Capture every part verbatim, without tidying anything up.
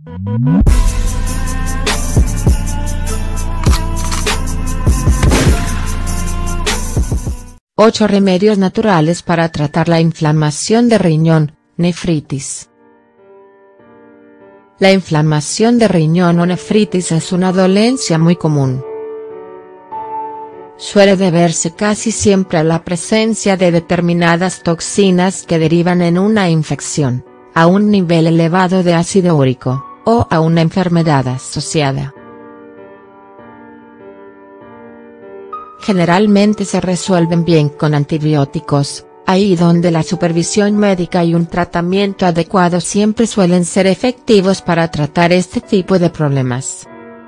ocho remedios naturales para tratar la inflamación de riñón, nefritis. La inflamación de riñón o nefritis es una dolencia muy común. Suele deberse casi siempre a la presencia de determinadas toxinas que derivan en una infección, a un nivel elevado de ácido úrico, o a una enfermedad asociada. Generalmente se resuelven bien con antibióticos, ahí donde la supervisión médica y un tratamiento adecuado siempre suelen ser efectivos para tratar este tipo de problemas.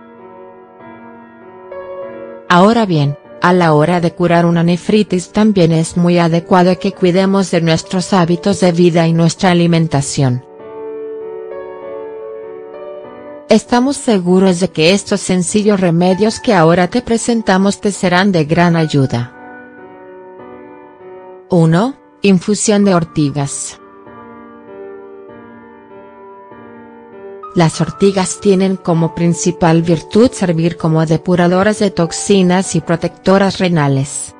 Ahora bien, a la hora de curar una nefritis también es muy adecuado que cuidemos de nuestros hábitos de vida y nuestra alimentación. Estamos seguros de que estos sencillos remedios que ahora te presentamos te serán de gran ayuda. uno. Infusión de ortigas. Las ortigas tienen como principal virtud servir como depuradoras de toxinas y protectoras renales.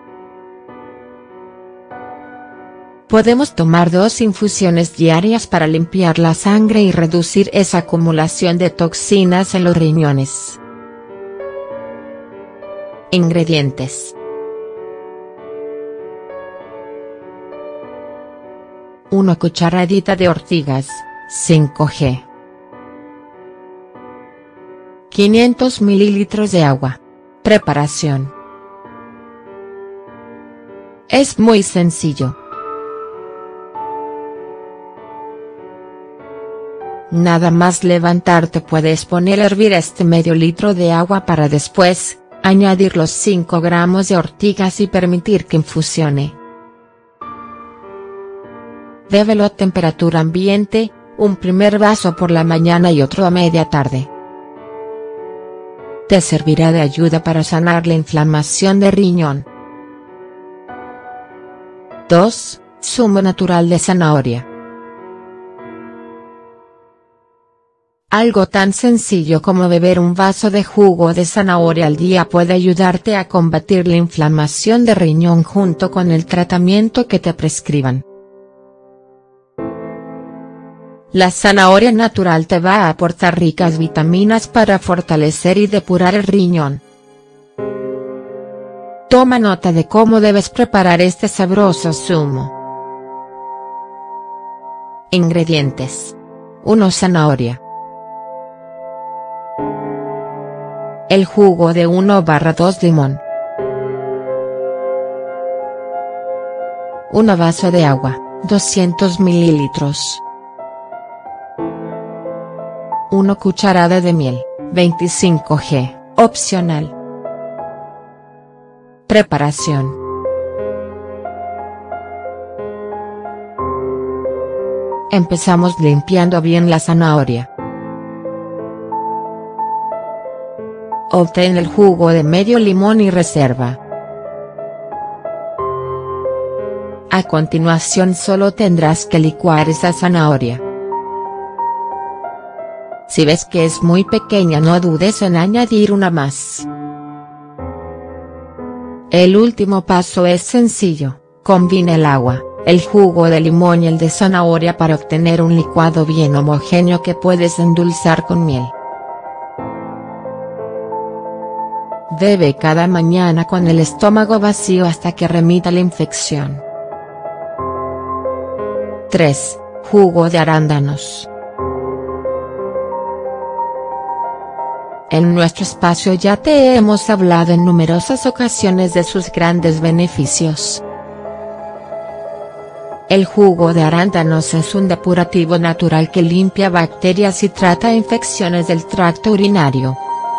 Podemos tomar dos infusiones diarias para limpiar la sangre y reducir esa acumulación de toxinas en los riñones. Ingredientes. una cucharadita de ortigas, cinco gramos. quinientos mililitros de agua. Preparación. Es muy sencillo. Nada más levantarte puedes poner a hervir este medio litro de agua para después, añadir los cinco gramos de ortigas y permitir que infusione. Bébelo a temperatura ambiente, un primer vaso por la mañana y otro a media tarde. Te servirá de ayuda para sanar la inflamación de riñón. dos. Zumo natural de zanahoria. Algo tan sencillo como beber un vaso de jugo de zanahoria al día puede ayudarte a combatir la inflamación de riñón junto con el tratamiento que te prescriban. La zanahoria natural te va a aportar ricas vitaminas para fortalecer y depurar el riñón. Toma nota de cómo debes preparar este sabroso zumo. Ingredientes. uno. Zanahoria. El jugo de uno barra dos limón. un vaso de agua, doscientos mililitros. una cucharada de miel, veinticinco gramos, opcional. Preparación. Empezamos limpiando bien la zanahoria. Obtén el jugo de medio limón y reserva. A continuación solo tendrás que licuar esa zanahoria. Si ves que es muy pequeña no dudes en añadir una más. El último paso es sencillo, combina el agua, el jugo de limón y el de zanahoria para obtener un licuado bien homogéneo que puedes endulzar con miel. Bebe cada mañana con el estómago vacío hasta que remita la infección. tres. Jugo de arándanos. En nuestro espacio ya te hemos hablado en numerosas ocasiones de sus grandes beneficios. El jugo de arándanos es un depurativo natural que limpia bacterias y trata infecciones del tracto urinario.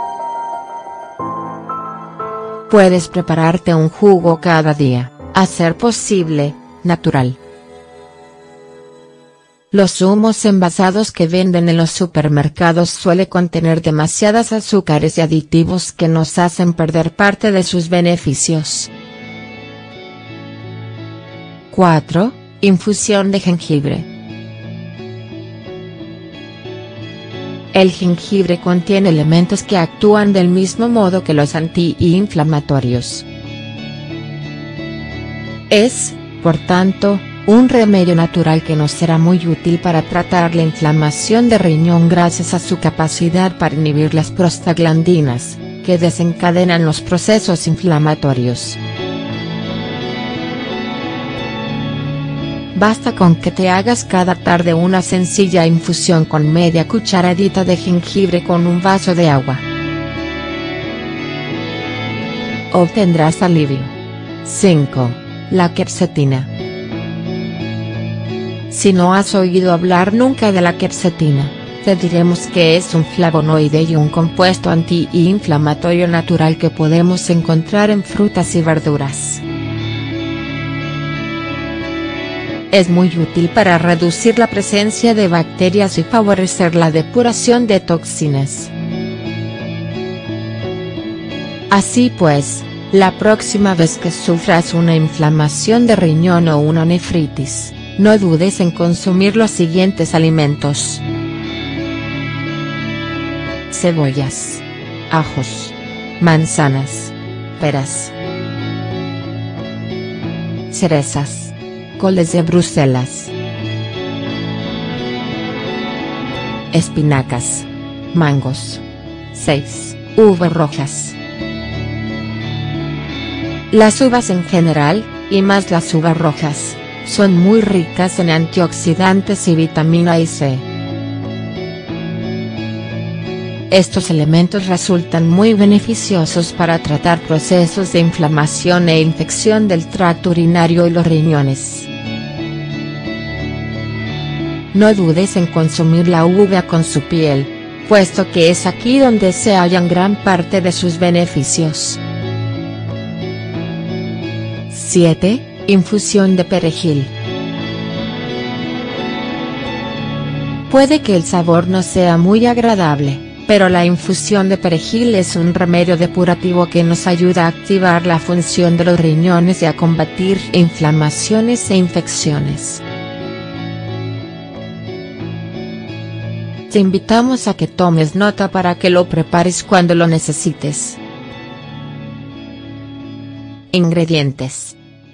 Puedes prepararte un jugo cada día, a ser posible, natural. Los zumos envasados que venden en los supermercados suelen contener demasiadas azúcares y aditivos que nos hacen perder parte de sus beneficios. cuatro. Infusión de jengibre. El jengibre contiene elementos que actúan del mismo modo que los antiinflamatorios. Es, por tanto, un remedio natural que nos será muy útil para tratar la inflamación de riñón gracias a su capacidad para inhibir las prostaglandinas, que desencadenan los procesos inflamatorios. Basta con que te hagas cada tarde una sencilla infusión con media cucharadita de jengibre con un vaso de agua. Obtendrás alivio. cinco. La quercetina. Si no has oído hablar nunca de la quercetina, te diremos que es un flavonoide y un compuesto antiinflamatorio natural que podemos encontrar en frutas y verduras. Es muy útil para reducir la presencia de bacterias y favorecer la depuración de toxinas. Así pues, la próxima vez que sufras una inflamación de riñón o una nefritis, no dudes en consumir los siguientes alimentos: cebollas, ajos, manzanas, peras, cerezas, coles de Bruselas, espinacas, mangos. seis. Uvas rojas. Las uvas en general, y más las uvas rojas, son muy ricas en antioxidantes y vitamina A y C. Estos elementos resultan muy beneficiosos para tratar procesos de inflamación e infección del tracto urinario y los riñones. No dudes en consumir la uva con su piel, puesto que es aquí donde se hallan gran parte de sus beneficios. siete. Infusión de perejil. Puede que el sabor no sea muy agradable, pero la infusión de perejil es un remedio depurativo que nos ayuda a activar la función de los riñones y a combatir inflamaciones e infecciones. Te invitamos a que tomes nota para que lo prepares cuando lo necesites. Ingredientes.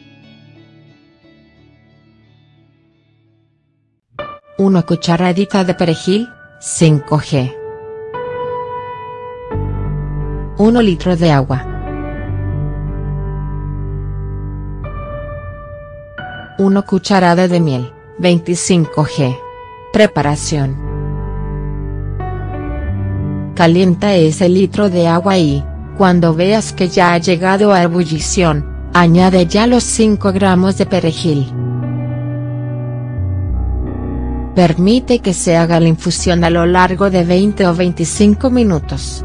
una cucharadita de perejil, cinco gramos. un litro de agua. una cucharada de miel, veinticinco gramos. Preparación. Calienta ese litro de agua y, cuando veas que ya ha llegado a ebullición, añade ya los cinco gramos de perejil. Permite que se haga la infusión a lo largo de veinte o veinticinco minutos.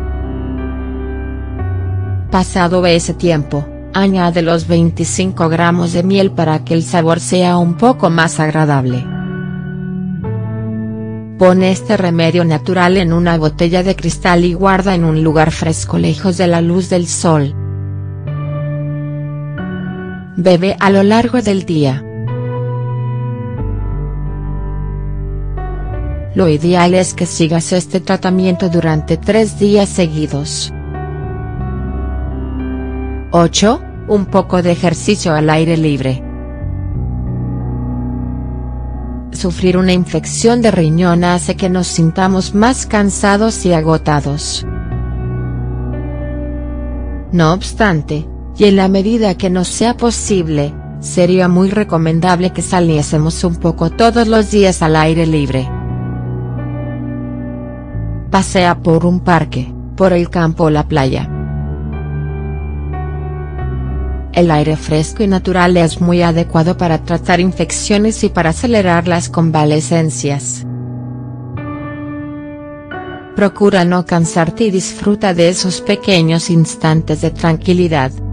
Pasado ese tiempo, añade los veinticinco gramos de miel para que el sabor sea un poco más agradable. Pon este remedio natural en una botella de cristal y guarda en un lugar fresco lejos de la luz del sol. Bebe a lo largo del día. Lo ideal es que sigas este tratamiento durante tres días seguidos. ocho. Un poco de ejercicio al aire libre. Sufrir una infección de riñón hace que nos sintamos más cansados y agotados. No obstante, y en la medida que nos sea posible, sería muy recomendable que saliésemos un poco todos los días al aire libre. Pasea por un parque, por el campo o la playa. El aire fresco y natural es muy adecuado para tratar infecciones y para acelerar las convalecencias. Procura no cansarte y disfruta de esos pequeños instantes de tranquilidad.